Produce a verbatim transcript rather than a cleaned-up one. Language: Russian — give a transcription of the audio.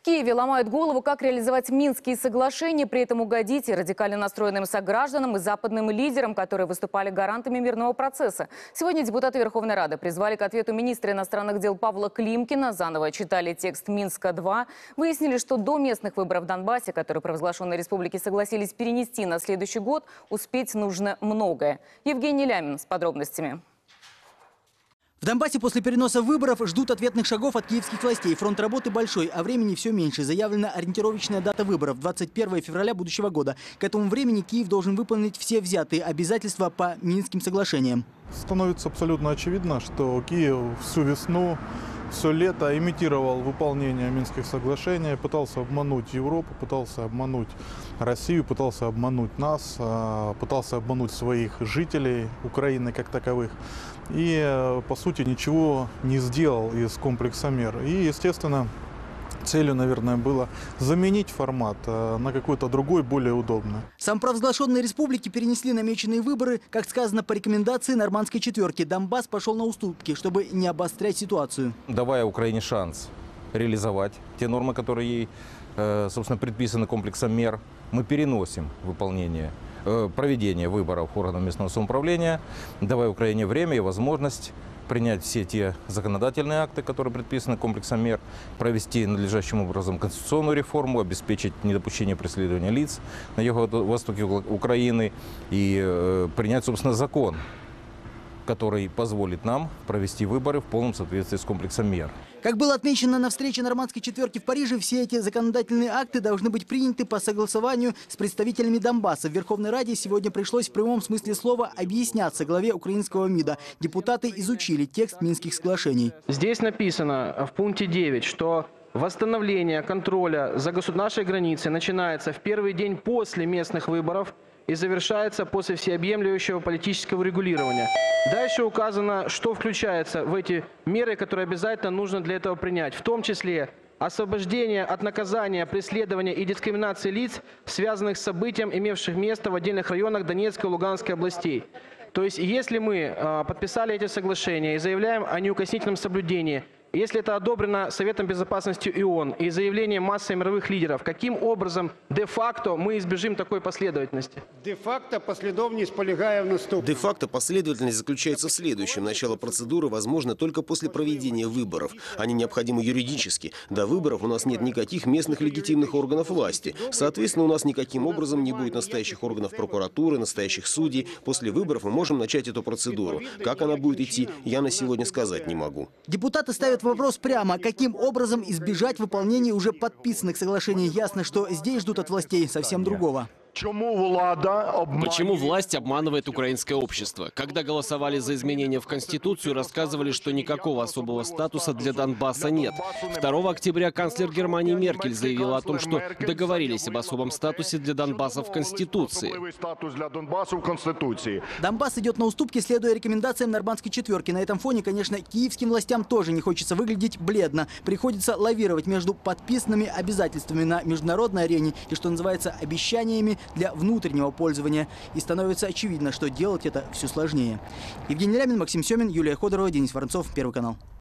В Киеве ломают голову, как реализовать Минские соглашения, при этом угодить и радикально настроенным согражданам, и западным лидерам, которые выступали гарантами мирного процесса. Сегодня депутаты Верховной Рады призвали к ответу министра иностранных дел Павла Климкина, заново читали текст Минска-два, выяснили, что до местных выборов в Донбассе, которые провозглашенные республики согласились перенести на следующий год, успеть нужно многое. Евгений Лямин с подробностями. В Донбассе после переноса выборов ждут ответных шагов от киевских властей. Фронт работы большой, а времени все меньше. Заявлена ориентировочная дата выборов – двадцать первое февраля будущего года. К этому времени Киев должен выполнить все взятые обязательства по Минским соглашениям. Становится абсолютно очевидно, что Киев всю весну, все лето имитировал выполнение Минских соглашений, пытался обмануть Европу, пытался обмануть Россию, пытался обмануть нас, пытался обмануть своих жителей Украины как таковых. И, по сути, ничего не сделал из комплекса мер. И, естественно, целью, наверное, было заменить формат на какой-то другой, более удобный. Самопровозглашенные республики перенесли намеченные выборы, как сказано, по рекомендации нормандской четверки. Донбасс пошел на уступки, чтобы не обострять ситуацию. Давая Украине шанс реализовать те нормы, которые ей, собственно, предписаны комплексом мер, мы переносим выполнение проведение выборов органов местного самоуправления, давая Украине время и возможность принять все те законодательные акты, которые предписаны комплексом мер, провести надлежащим образом конституционную реформу, обеспечить недопущение преследования лиц на юго-востоке Украины и э, принять, собственно, закон, который позволит нам провести выборы в полном соответствии с комплексом мер. Как было отмечено на встрече нормандской четверки в Париже, все эти законодательные акты должны быть приняты по согласованию с представителями Донбасса. В Верховной Раде сегодня пришлось в прямом смысле слова объясняться главе украинского МИДа. Депутаты изучили текст Минских соглашений. Здесь написано в пункте девять, что восстановление контроля за нашей границей начинается в первый день после местных выборов и завершается после всеобъемлющего политического регулирования. Дальше указано, что включается в эти меры, которые обязательно нужно для этого принять, в том числе освобождение от наказания, преследования и дискриминации лиц, связанных с событием, имевших место в отдельных районах Донецкой и Луганской областей. То есть, если мы э, подписали эти соглашения и заявляем о неукоснительном соблюдении, если это одобрено Советом Безопасности ООН и заявлением массы мировых лидеров, каким образом де-факто мы избежим такой последовательности? Де-факто последовательность полягает в наступном. Де-факто последовательность заключается в следующем. Начало процедуры возможно только после проведения выборов. Они необходимы юридически. До выборов у нас нет никаких местных легитимных органов власти. Соответственно, у нас никаким образом не будет настоящих органов прокуратуры, настоящих судей. После выборов мы можем начать эту процедуру. Как она будет идти, я на сегодня сказать не могу. Депутаты ставят вопрос прямо, каким образом избежать выполнения уже подписанных соглашений. Ясно, что здесь ждут от властей совсем другого. Почему власть обманывает украинское общество? Когда голосовали за изменения в Конституцию, рассказывали, что никакого особого статуса для Донбасса нет. второго октября канцлер Германии Меркель заявила о том, что договорились об особом статусе для Донбасса в Конституции. Донбасс идет на уступки, следуя рекомендациям нормандской четверки. На этом фоне, конечно, киевским властям тоже не хочется выглядеть бледно. Приходится лавировать между подписанными обязательствами на международной арене и, что называется, обещаниями для внутреннего пользования. И становится очевидно, что делать это все сложнее. Евгений Лямин, Максим Семин, Юлия Ходорова, Денис Воронцов, Первый канал.